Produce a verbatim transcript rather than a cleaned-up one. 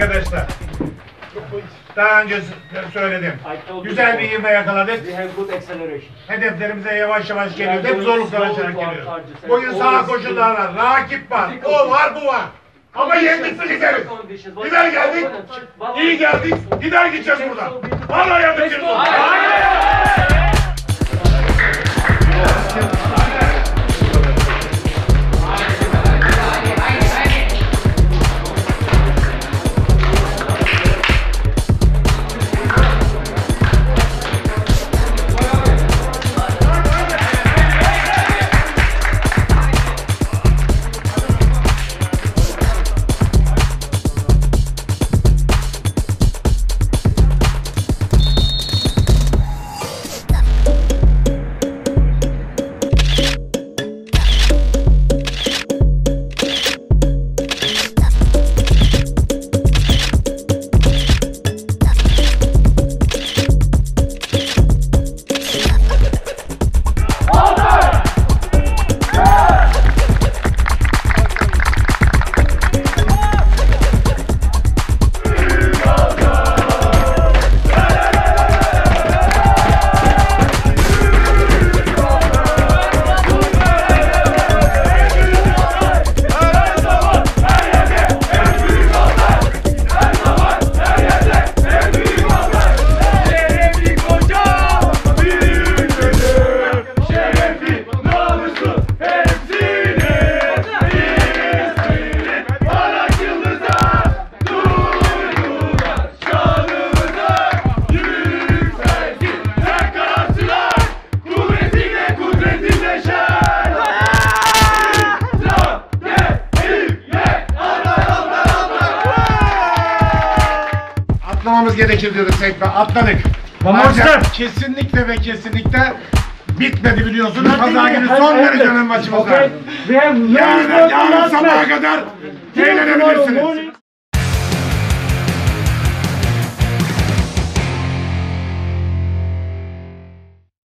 Arkadaşlar, daha önce söyledim. Güzel bir ivme yakaladık. Hedeflerimize yavaş yavaş geliyoruz. Hep zorluklar açarak geliyoruz. Bugün sağ koşullar var, rakip var, o var, bu var. Ama yendik mi gideriz. Gider geldik, iyi geldik, gider gideceğiz buradan. Vallahi yendik buradan. Atlamamız gerekir diyorduk Seyit Bey, atladık. Ancak kesinlikle ve kesinlikle bitmedi biliyorsunuz. Pazar günü son derecenin maçımız var. Yarın, yarın sabaha kadar eğlenebilirsiniz.